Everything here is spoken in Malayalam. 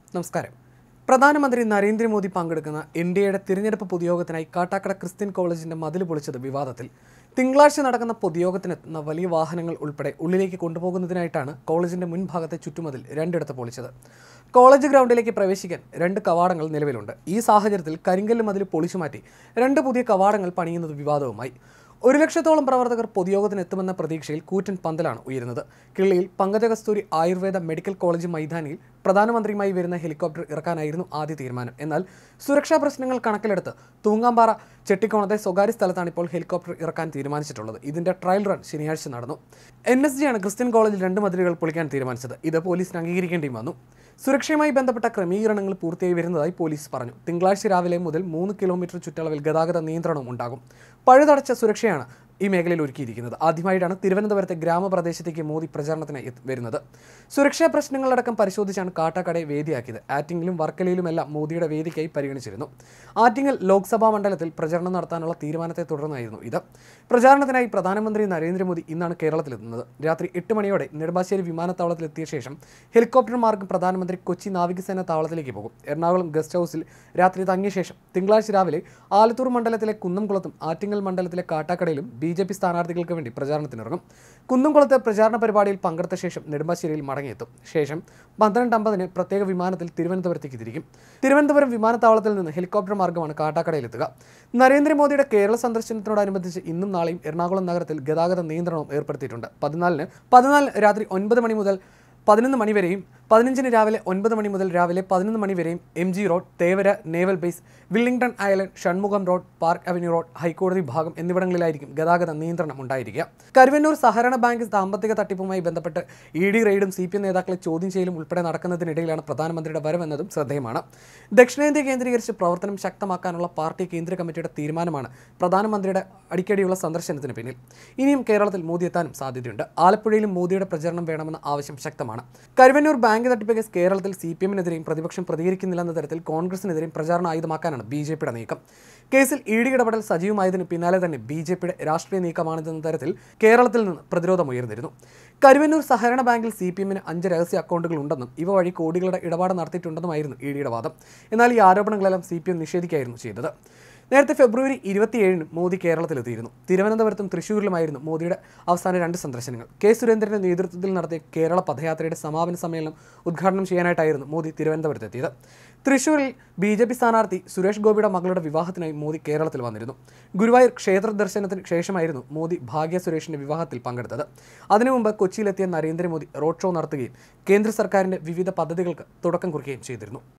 നമസ്കാരം. പ്രധാനമന്ത്രി നരേന്ദ്രമോദി പങ്കെടുക്കുന്ന ഇന്ത്യയുടെ തിരഞ്ഞെടുപ്പ് പൊതുയോഗത്തിനായി കാട്ടാക്കട ക്രിസ്ത്യൻ കോളേജിന്റെ മതിൽ പൊളിച്ചത് വിവാദത്തിൽ. തിങ്കളാഴ്ച നടക്കുന്ന പൊതുയോഗത്തിനെത്തുന്ന വലിയ വാഹനങ്ങൾ ഉൾപ്പെടെ ഉള്ളിലേക്ക് കൊണ്ടുപോകുന്നതിനായിട്ടാണ് കോളേജിന്റെ മുൻഭാഗത്തെ ചുറ്റുമതിൽ രണ്ടിടത്ത് പൊളിച്ചത്. കോളേജ് ഗ്രൗണ്ടിലേക്ക് പ്രവേശിക്കാൻ 2 കവാടങ്ങൾ നിലവിലുണ്ട്. ഈ സാഹചര്യത്തിൽ കരിങ്കല്ല് മതിൽ പൊളിച്ചുമാറ്റി 2 പുതിയ കവാടങ്ങൾ പണിയുന്നത് വിവാദവുമായി. 1 ലക്ഷത്തോളം പ്രവർത്തകർ പൊതുയോഗത്തിനെത്തുമെന്ന പ്രതീക്ഷയിൽ കൂറ്റൻ പന്തലാണ് ഉയരുന്നത്. കിള്ളിയിൽ പങ്കജ കസ്തൂരി ആയുർവേദ മെഡിക്കൽ കോളേജ് മൈതാനിയിൽ പ്രധാനമന്ത്രിയുമായി വരുന്ന ഹെലികോപ്റ്റർ ഇറക്കാനായിരുന്നു ആദ്യ തീരുമാനം. എന്നാൽ സുരക്ഷാ പ്രശ്നങ്ങൾ കണക്കിലെടുത്ത് തൂങ്ങാമ്പാറ ചെട്ടിക്കോണത്തെ സ്വകാര്യ സ്ഥലത്താണ് ഇപ്പോൾ ഹെലികോപ്റ്റർ ഇറക്കാൻ തീരുമാനിച്ചിട്ടുള്ളത്. ഇതിന്റെ ട്രയൽ റൺ ശനിയാഴ്ച നടന്നു. NSG ആണ് ക്രിസ്ത്യൻ കോളേജിൽ 2 മതിലുകൾ പൊളിക്കാൻ തീരുമാനിച്ചത്. ഇത് പോലീസിന് അംഗീകരിക്കേണ്ടിയും വന്നു. സുരക്ഷയുമായി ബന്ധപ്പെട്ട ക്രമീകരണങ്ങൾ പൂർത്തിയായി വരുന്നതായി പോലീസ് പറഞ്ഞു. തിങ്കളാഴ്ച രാവിലെ മുതൽ 3 കിലോമീറ്റർ ചുറ്റളവിൽ ഗതാഗത നിയന്ത്രണവും ഉണ്ടാകും. പഴുതടച്ച സുരക്ഷയാണ് ഈ മേഖലയിൽ ഒരുക്കിയിരിക്കുന്നത്. ആദ്യമായിട്ടാണ് തിരുവനന്തപുരത്തെ ഗ്രാമപ്രദേശത്തേക്ക് മോദി പ്രചാരണത്തിനായി വരുന്നത്. സുരക്ഷാ പ്രശ്നങ്ങളടക്കം പരിശോധിച്ചാണ് കാട്ടാക്കടയെ വേദിയാക്കിയത്. ആറ്റിങ്ങലും വർക്കലയിലുമെല്ലാം മോദിയുടെ വേദിക്കായി പരിഗണിച്ചിരുന്നു. ആറ്റിങ്ങൽ ലോക്സഭാ മണ്ഡലത്തിൽ പ്രചരണം നടത്താനുള്ള തീരുമാനത്തെ തുടർന്നായിരുന്നു ഇത്. പ്രചാരണത്തിനായി പ്രധാനമന്ത്രി നരേന്ദ്രമോദി ഇന്നാണ് കേരളത്തിലെത്തുന്നത്. രാത്രി 8 മണിയോടെ നെടുമ്പാശ്ശേരി വിമാനത്താവളത്തിലെത്തിയ ശേഷം ഹെലികോപ്റ്റർ മാർഗം പ്രധാനമന്ത്രി കൊച്ചി നാവികസേന താവളത്തിലേക്ക് പോകും. എറണാകുളം ഗസ്റ്റ് ഹൗസിൽ രാത്രി തങ്ങിയ ശേഷം തിങ്കളാഴ്ച രാവിലെ ആലത്തൂർ മണ്ഡലത്തിലെ കുന്നംകുളത്തും ആറ്റിങ്ങൽ മണ്ഡലത്തിലെ കാട്ടാക്കടയിലും BJP സ്ഥാനാർത്ഥികൾക്ക് വേണ്ടി പ്രചാരണത്തിനിറങ്ങും. കുന്നംകുളത്ത് പ്രചാരണ പരിപാടിയിൽ പങ്കെടുത്ത ശേഷം നെടുമ്പാശ്ശേരിയിൽ മടങ്ങിയെത്തും. ശേഷം 12:50 പ്രത്യേക വിമാനത്തിൽ തിരുവനന്തപുരത്തേക്ക് തിരിക്കും. തിരുവനന്തപുരം വിമാനത്താവളത്തിൽ നിന്ന് ഹെലികോപ്റ്റർ മാർഗമാണ് കാട്ടാക്കടയിലെത്തുക. നരേന്ദ്രമോദിയുടെ കേരള സന്ദർശനത്തോടനുബന്ധിച്ച് ഇന്നും നാളെയും എറണാകുളം നഗരത്തിൽ ഗതാഗത നിയന്ത്രണവും ഏർപ്പെടുത്തിയിട്ടുണ്ട്. 14 രാത്രി 9 മണി മുതൽ 11 മണി വരെയും 15 രാവിലെ 9 മണി മുതൽ രാവിലെ 11 മണി വരെയും MG road, Thevara naval base, Willingdon island, Shanmugham road, park avenue road, ഹൈക്കോടതി ഭാഗം എന്നിവിടങ്ങളിലായിരിക്കും ഗതാഗത നിയന്ത്രണം ഉണ്ടായിരിക്കുക. കരുവന്നൂർ സഹകരണ ബാങ്ക് സാമ്പത്തിക തട്ടിപ്പുമായി ബന്ധപ്പെട്ട് ED റെയ്ഡും CPM നേതാക്കളെ ചോദ്യം ചെയ്യലും ഉൾപ്പെടെ നടക്കുന്നതിനിടയിലാണ് പ്രധാനമന്ത്രിയുടെ വരവെന്നതും ശ്രദ്ധേയമാണ്. ദക്ഷിണേന്ത്യ കേന്ദ്രീകരിച്ച് പ്രവർത്തനം ശക്തമാക്കാനുള്ള പാർട്ടി കേന്ദ്ര കമ്മിറ്റിയുടെ തീരുമാനമാണ് പ്രധാനമന്ത്രിയുടെ അടിക്കടിയുള്ള സന്ദർശനത്തിന് പിന്നിൽ. ഇനിയും കേരളത്തിൽ മോദി എത്താനും സാധ്യതയുണ്ട്. ആലപ്പുഴയിലും മോദിയുടെ പ്രചരണം വേണമെന്ന ആവശ്യം ശക്തമാണ്. കരുവന്നൂർ ബാങ്ക് തട്ടിപ്പ് കേസ് കേരളത്തിൽ CPM-നെതിരെയും പ്രതിപക്ഷം പ്രതികരിക്കുന്നില്ലെന്ന തരത്തിൽ കോൺഗ്രസിനെതിരെയും പ്രചാരണ ആയുധമാക്കാനാണ് BJP-യുടെ നീക്കം. കേസിൽ ED ഇടപെടൽ സജീവമായതിന് പിന്നാലെ തന്നെ BJP-യുടെ രാഷ്ട്രീയ നീക്കമാണിതെന്ന തരത്തിൽ കേരളത്തിൽ നിന്ന് പ്രതിരോധമുയർന്നിരുന്നു. കരുവന്നൂർ സഹകരണ ബാങ്കിൽ CPM-ന് 5 രഹസ്യ അക്കൗണ്ടുകൾ ഉണ്ടെന്നും ഇവ വഴി കോടികളുടെ ഇടപാട് നടത്തിയിട്ടുണ്ടെന്നുമായിരുന്നു ED-യുടെ വാദം. എന്നാൽ ഈ ആരോപണങ്ങളെല്ലാം CPM നിഷേധിക്കുകയായിരുന്നു ചെയ്തത്. നേരത്തെ ഫെബ്രുവരി 27-ന് മോദി കേരളത്തിലെത്തിയിരുന്നു. തിരുവനന്തപുരത്തും തൃശ്ശൂരിലുമായിരുന്നു മോദിയുടെ അവസാന 2 സന്ദർശനങ്ങൾ. K. സുരേന്ദ്രന്റെ നേതൃത്വത്തിൽ നടത്തിയ കേരള പദയാത്രയുടെ സമാപന സമ്മേളനം ഉദ്ഘാടനം ചെയ്യാനായിട്ടായിരുന്നു മോദി തിരുവനന്തപുരത്തെത്തിയത്. തൃശ്ശൂരിൽ BJP സ്ഥാനാർത്ഥി സുരേഷ് ഗോപിയുടെ മകളുടെ വിവാഹത്തിനായി മോദി കേരളത്തിൽ വന്നിരുന്നു. ഗുരുവായൂർ ക്ഷേത്ര ദർശനത്തിന് ശേഷമായിരുന്നു മോദി ഭാഗ്യ സുരേഷിന്റെ വിവാഹത്തിൽ പങ്കെടുത്തത്. അതിനു മുമ്പ് കൊച്ചിയിലെത്തിയ നരേന്ദ്രമോദി റോഡ് ഷോ നടത്തുകയും കേന്ദ്ര സർക്കാരിന്റെ വിവിധ പദ്ധതികൾക്ക് തുടക്കം കുറിക്കുകയും ചെയ്തിരുന്നു.